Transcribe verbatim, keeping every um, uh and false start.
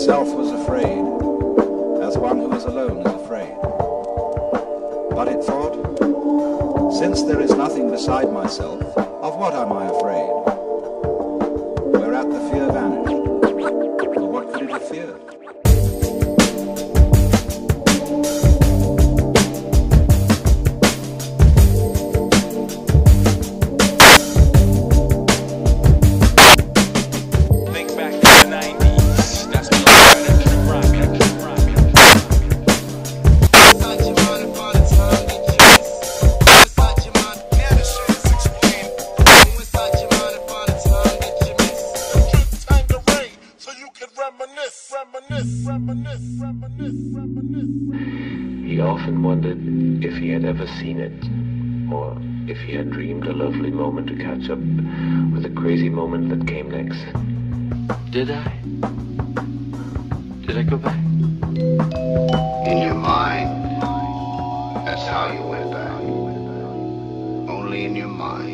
myself was afraid, as one who is alone is afraid. But it thought, since there is nothing beside myself, of what am I afraid? Whereat the fear vanished. For what could it have feared? He often wondered if he had ever seen it, or if he had dreamed a lovely moment to catch up with the crazy moment that came next. Did I? Did I go back? In your mind, that's how you went back. Only in your mind.